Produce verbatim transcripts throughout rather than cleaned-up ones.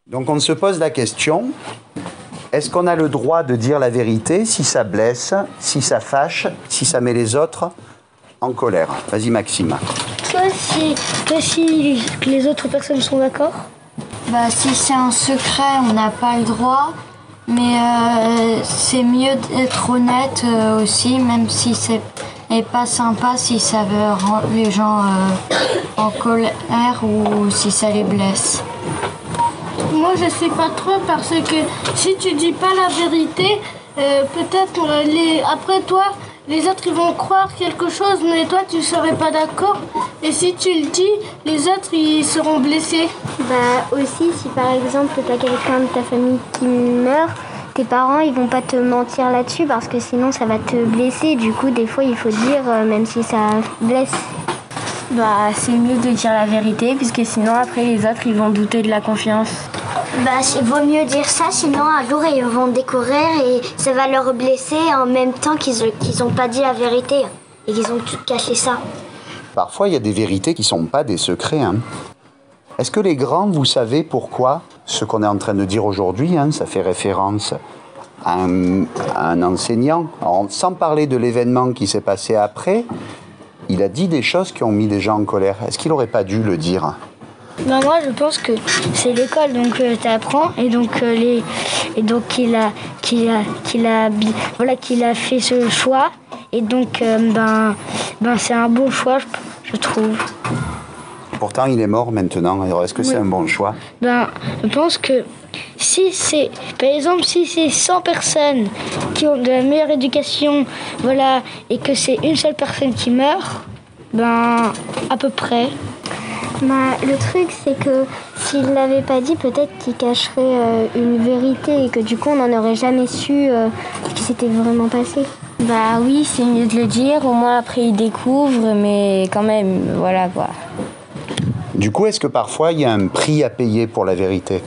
Donc on se pose la question, est-ce qu'on a le droit de dire la vérité si ça blesse, si ça fâche, si ça met les autres en colère? Vas-y Maxime. Toi, si, toi, si les autres personnes sont d'accord? Bah, si c'est un secret, on n'a pas le droit. Mais euh, c'est mieux d'être honnête euh, aussi, même si c'est n'est pas sympa, si ça veut rendre les gens euh, en colère ou si ça les blesse. Moi, je sais pas trop parce que si tu dis pas la vérité, euh, peut-être euh, les après toi, les autres ils vont croire quelque chose, mais toi tu serais pas d'accord. Et si tu le dis, les autres ils seront blessés. Bah aussi, si par exemple t'as quelqu'un de ta famille qui meurt, tes parents ils vont pas te mentir là-dessus parce que sinon ça va te blesser. Du coup, des fois il faut dire euh, même si ça blesse. Bah c'est mieux de dire la vérité puisque sinon après les autres ils vont douter de la confiance. Bah il vaut mieux dire ça, sinon un jour ils vont découvrir et ça va leur blesser en même temps qu'ils qu'ils ont pas dit la vérité et qu'ils ont tout caché ça. Parfois il y a des vérités qui sont pas des secrets. Hein. Est-ce que les grands, vous savez pourquoi ce qu'on est en train de dire aujourd'hui, hein, ça fait référence à un, à un enseignant, alors, sans parler de l'événement qui s'est passé après, il a dit des choses qui ont mis des gens en colère. Est-ce qu'il n'aurait pas dû le dire? Ben moi je pense que c'est l'école, donc euh, tu apprends et donc euh, les et donc il a qu'il a qu'il a voilà qu'il a fait ce choix et donc euh, ben ben c'est un bon choix je, je trouve. Pourtant il est mort maintenant. Alors est-ce que oui. c'est un bon choix? Ben je pense que si c'est par exemple si c'est cent personnes qui ont de la meilleure éducation, voilà, et que c'est une seule personne qui meurt, ben à peu près. Bah, le truc, c'est que s'il ne l'avait pas dit, peut-être qu'il cacherait euh, une vérité et que du coup, on n'en aurait jamais su euh, ce qui s'était vraiment passé. Bah oui, c'est mieux de le dire, au moins après il découvre, mais quand même, voilà quoi. Du coup, est-ce que parfois il y a un prix à payer pour la vérité?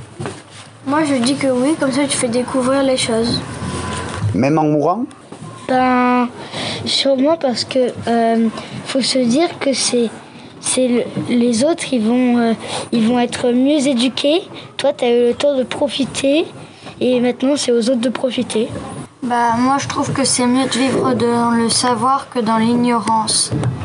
Moi, je dis que oui, comme ça tu fais découvrir les choses. Même en mourant? Ben, sûrement parce que euh, faut se dire que c'est c'est le, les autres ils vont euh, ils vont être mieux éduqués. Toi tu as eu le temps de profiter et maintenant c'est aux autres de profiter. Bah moi je trouve que c'est mieux de vivre dans le savoir que dans l'ignorance.